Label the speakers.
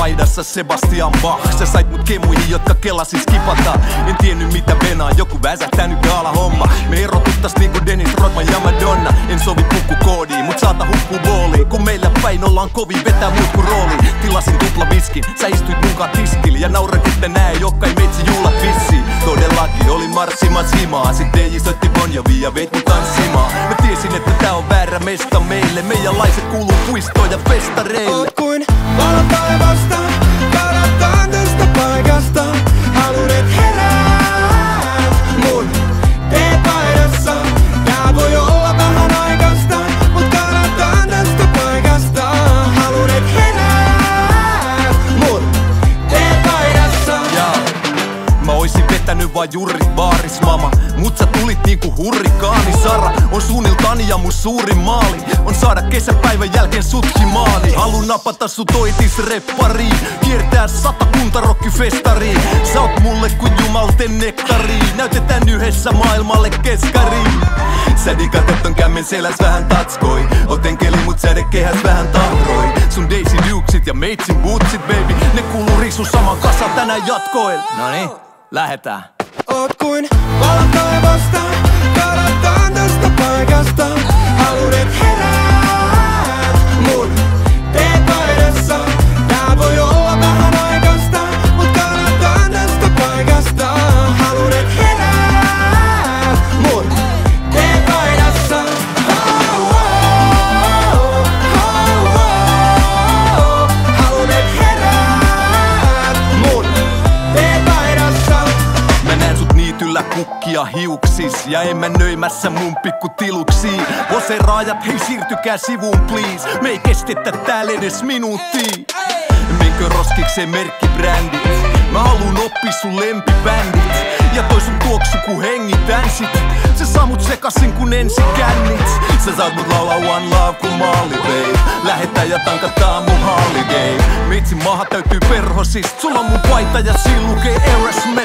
Speaker 1: paidassa Sebastian Bach. Sä sait mut kemuihin, jotka kelasin skipata. En tiennyt mitä venaa, joku väsähtänyt gaala-homma. Me erotuttas niinku Dennis Rodman ja Madonna. En sovi pukkukoodiin, mut saata hukkuu booliin. Kun meillä päin ollaan kovin, vetää muut ku rooliin. Tilasin tupla viskin, sä istuit munkaan tiskille. Ja naurat, että nää ei oo kai meitsi juhlat vissiin. Todellakin oli marssimans himaa. Sitten DJ soitti Bon Jovi ja veit mut tanssimaan. Mä tiesin, että tää on väärä mesta meille. Meidän laiset kuuluu puistoon ja festareille.
Speaker 2: Oot kuin valo taivasta, karataan tästä paikasta. Haluun et herää mun teepaidassa. Tää voi olla vähän aikaista, mut karataan tästä paikasta. Haluun et herää mun teepaidassa.
Speaker 1: Mä oisin vetänyt vaan jurrit baaris mama. Mut sä tulit niinku hurrikaani. Sara on suunniltani ja mun suurin maali on saada kesäpäivän jälkeen sut himaali. Halun napata sut oitisreppariin, kiertää 100 kuntarokkifestariin. Sä oot mulle kuin jumalten nektariin, näytetään yhdessä maailmalle keskariin. Sä digatet ton kämmen seläs vähän tatskoi. Oot enkeli mut sädekehäs vähän tahroi. Sun Daisy Duksit ja meitsin bootsit baby, ne kuuluu risu saman kasaan tänään jatkoen. Noniin, lähetään.
Speaker 2: Oot kuin valo taivasta, karataan tästä paikasta. Haluun et herää mun teepaidassa. Tää voi olla vähän aikaista, mut karataan tästä paikasta. Haluun et herää mun teepaidassa. Haluun et herää mun teepaidassa.
Speaker 1: Mä näen sut niityllä kukkia hiuksis ja en mä nöimässä mun pikku tiluksiin. Poseraajat hei siirtykää sivuun please, me ei kestetä täällä edes minuuttia. Menkö roskikseen merkkibrändit, mä haluun oppia sun lempibändit. Ja toi sun tuoksu ku hengitänssit, se saa mut sekasin kun ensikännit. Sä saat mut laulaa One Love ku Molly babe, lähetään ja tankataan mun holiday. Meitsin maahan täytyy perhosist, sulla on mun paita ja siinä lukee Erasmus.